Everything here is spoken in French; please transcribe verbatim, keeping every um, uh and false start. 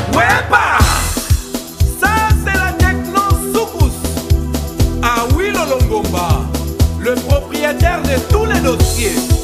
Ouais, bah, ça c'est la techno Soukous. Ah oui, Lolongomba, le propriétaire de tous les dossiers.